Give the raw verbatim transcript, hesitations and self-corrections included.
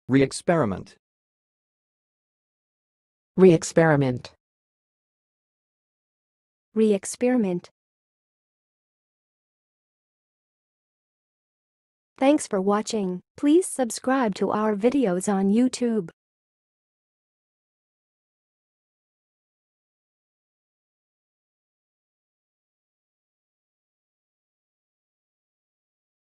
Reexperiment. Reexperiment. Reexperiment. Thanks for watching. Please subscribe to our videos on YouTube.